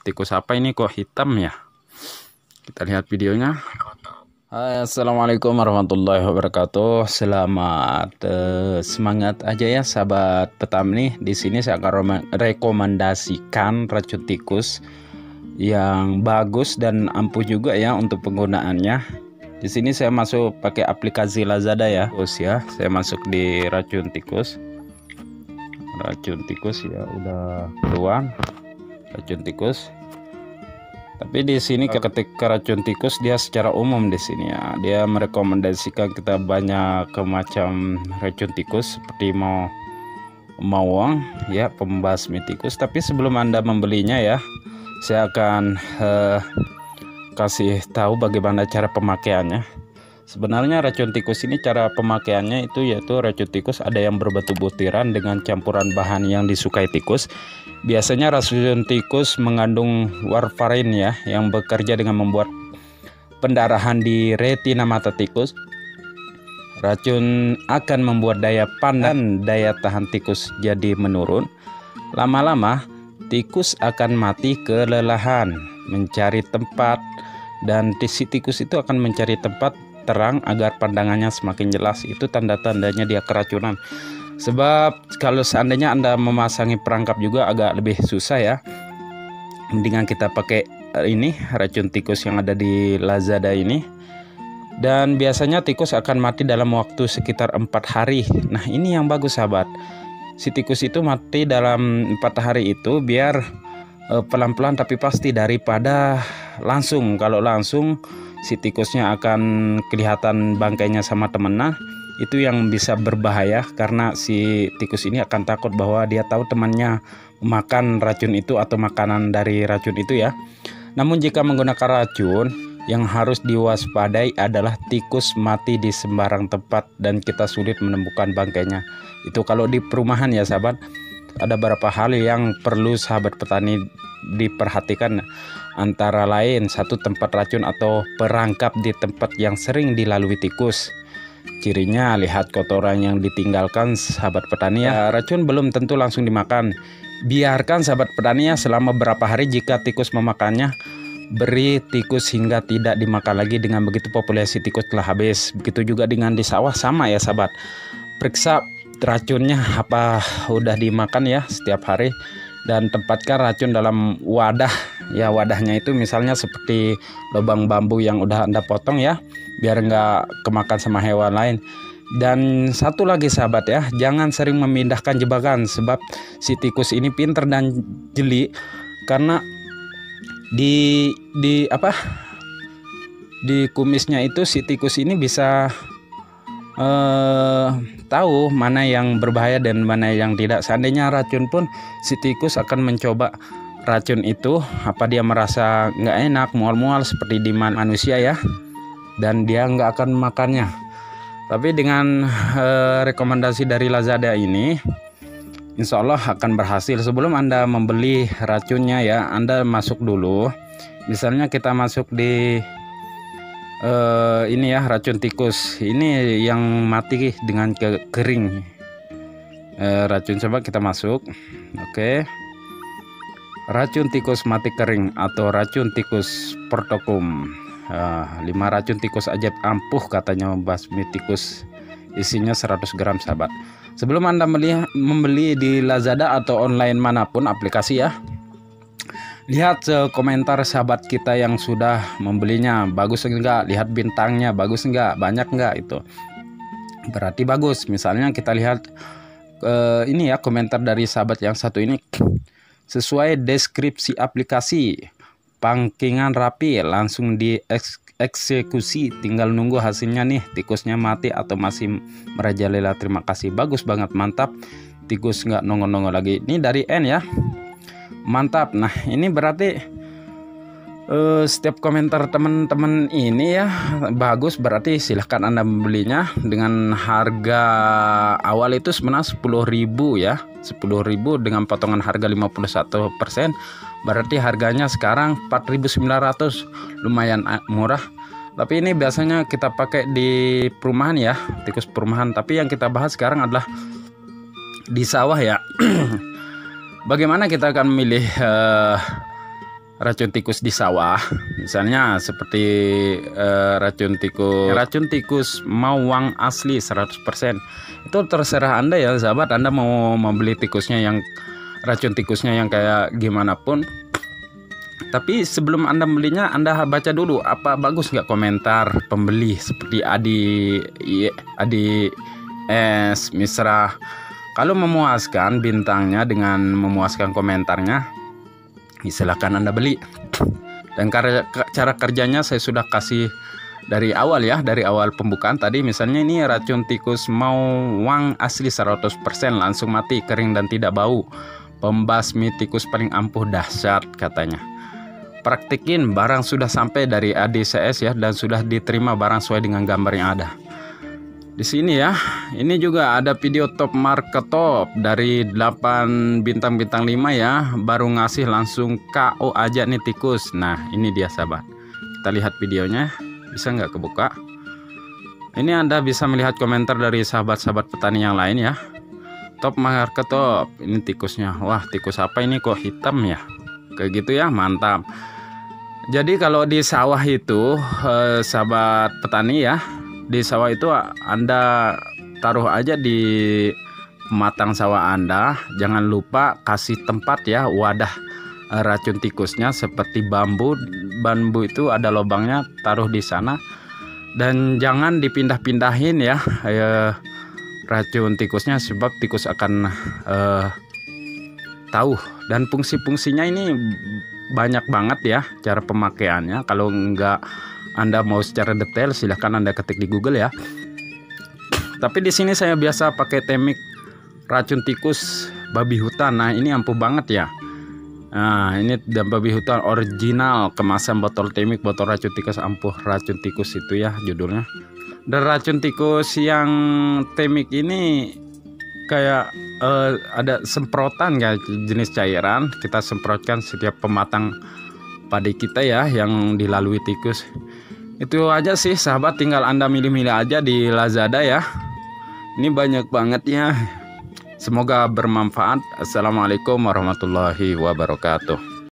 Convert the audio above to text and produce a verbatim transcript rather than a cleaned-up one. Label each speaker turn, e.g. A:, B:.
A: tikus apa ini kok hitam ya? Kita lihat videonya. Hai, assalamualaikum warahmatullahi wabarakatuh. Selamat uh, semangat aja ya sahabat petam nih. Di sini saya akan rekomendasikan racun tikus yang bagus dan ampuh juga ya untuk penggunaannya. Di sini saya masuk pakai aplikasi Lazada ya, bos ya. Saya masuk di racun tikus. Racun tikus ya udah keluar racun tikus. Tapi di sini ketika racun tikus dia secara umum di sini ya, dia merekomendasikan kita banyak ke macam racun tikus seperti mau mawang ya, pembasmi tikus. Tapi sebelum Anda membelinya ya, saya akan eh, kasih tahu bagaimana cara pemakaiannya. Sebenarnya racun tikus ini cara pemakaiannya itu yaitu racun tikus ada yang berbatu butiran dengan campuran bahan yang disukai tikus. Biasanya racun tikus mengandung warfarin ya, yang bekerja dengan membuat pendarahan di retina mata tikus. Racun akan membuat daya pandang, daya tahan tikus jadi menurun. Lama-lama tikus akan mati kelelahan mencari tempat, dan si tikus itu akan mencari tempat terang agar pandangannya semakin jelas. Itu tanda-tandanya dia keracunan. Sebab kalau seandainya Anda memasangi perangkap juga agak lebih susah ya. Mendingan kita pakai ini racun tikus yang ada di Lazada ini. Dan biasanya tikus akan mati dalam waktu sekitar empat hari. Nah, ini yang bagus sahabat. Si tikus itu mati dalam empat hari itu biar pelan-pelan tapi pasti, daripada langsung. Kalau langsung si tikusnya akan kelihatan bangkainya sama temennya, itu yang bisa berbahaya karena si tikus ini akan takut bahwa dia tahu temannya makan racun itu atau makanan dari racun itu ya. Namun jika menggunakan racun, yang harus diwaspadai adalah tikus mati di sembarang tempat dan kita sulit menemukan bangkainya. Itu kalau di perumahan ya sahabat. Ada beberapa hal yang perlu sahabat petani diperhatikan, antara lain satu, tempat racun atau perangkap di tempat yang sering dilalui tikus. Cirinya lihat kotoran yang ditinggalkan sahabat petani ya. Racun belum tentu langsung dimakan. Biarkan sahabat petani ya selama beberapa hari. Jika tikus memakannya, beri tikus hingga tidak dimakan lagi. Dengan begitu populasi tikus telah habis. Begitu juga dengan di sawah sama ya sahabat. Periksa racunnya apa udah dimakan ya setiap hari, dan tempatkan racun dalam wadah ya. Wadahnya itu misalnya seperti lubang bambu yang udah Anda potong ya, biar nggak kemakan sama hewan lain. Dan satu lagi sahabat ya, jangan sering memindahkan jebakan, sebab si tikus ini pinter dan jeli. Karena di di apa di kumisnya itu si tikus ini bisa Uh, tahu mana yang berbahaya dan mana yang tidak. Seandainya racun pun, si tikus akan mencoba racun itu, apa dia merasa nggak enak, mual-mual seperti di manusia ya, dan dia nggak akan makannya. Tapi dengan uh, rekomendasi dari Lazada ini, insya Allah akan berhasil. Sebelum Anda membeli racunnya ya, Anda masuk dulu. Misalnya kita masuk di Uh, ini ya racun tikus ini yang mati dengan ke kering uh, racun. Coba kita masuk. Oke, racun tikus mati kering atau racun tikus Portokum. uh, lima racun tikus ajaib ampuh katanya membasmi tikus, isinya seratus gram sahabat. Sebelum Anda membeli, membeli di Lazada atau online manapun aplikasi ya, lihat uh, komentar sahabat kita yang sudah membelinya, bagus enggak, lihat bintangnya bagus enggak, banyak enggak, itu berarti bagus. Misalnya kita lihat uh, ini ya komentar dari sahabat yang satu ini, sesuai deskripsi aplikasi, pangkingan rapi, langsung dieksekusi, tinggal nunggu hasilnya nih, tikusnya mati atau masih merajalela. Terima kasih, bagus banget, mantap, tikus nggak nongol-nongol lagi. Ini dari N ya, mantap. Nah ini berarti uh, setiap komentar teman-teman ini ya bagus, berarti silahkan Anda membelinya. Dengan harga awal itu sebenarnya sepuluh ribu ya, sepuluh ribu dengan potongan harga lima puluh satu persen, berarti harganya sekarang empat ribu sembilan ratus, lumayan murah. Tapi ini biasanya kita pakai di perumahan ya, tikus perumahan. Tapi yang kita bahas sekarang adalah di sawah ya. Bagaimana kita akan memilih uh, racun tikus di sawah, misalnya seperti uh, racun tikus racun tikus mawang asli seratus persen, itu terserah Anda ya sahabat. Anda mau membeli tikusnya yang racun tikusnya yang kayak gimana pun, tapi sebelum Anda belinya Anda baca dulu apa bagus nggak komentar pembeli seperti Adi Adi S Misra. Kalau memuaskan bintangnya dengan memuaskan komentarnya, silakan Anda beli. Dan cara kerjanya saya sudah kasih dari awal ya, dari awal pembukaan tadi. Misalnya ini racun tikus mawang asli seratus persen, langsung mati, kering dan tidak bau, pembasmi tikus paling ampuh, dahsyat katanya. Praktikin, barang sudah sampai dari A D C S ya, dan sudah diterima barang sesuai dengan gambar yang ada di sini ya. Ini juga ada video top market top dari delapan bintang bintang lima ya, baru ngasih langsung K O aja nih tikus. Nah ini dia sahabat, kita lihat videonya. Bisa nggak kebuka? Ini Anda bisa melihat komentar dari sahabat-sahabat petani yang lain ya. Top market top, ini tikusnya. Wah, tikus apa ini kok hitam ya, kayak gitu ya, mantap. Jadi kalau di sawah itu eh, sahabat petani ya, di sawah itu Anda taruh aja di pematang sawah Anda. Jangan lupa kasih tempat ya, wadah racun tikusnya seperti bambu. Bambu itu ada lubangnya, taruh di sana. Dan jangan dipindah-pindahin ya eh, racun tikusnya, sebab tikus akan eh, tahu. Dan fungsi-fungsinya ini banyak banget ya cara pemakaiannya. Kalau enggak Anda mau secara detail, silahkan Anda ketik di Google ya. Tapi di sini saya biasa pakai teknik racun tikus babi hutan. Nah ini ampuh banget ya. Nah ini dan babi hutan original, kemasan botol temik, botol racun tikus ampuh racun tikus itu ya judulnya. Dan racun tikus yang temik ini kayak uh, ada semprotan ya, jenis cairan. Kita semprotkan setiap pematang padi kita ya yang dilalui tikus. Itu aja sih sahabat, tinggal Anda milih-milih aja di Lazada ya. Ini banyak banget ya. Semoga bermanfaat. Assalamualaikum warahmatullahi wabarakatuh.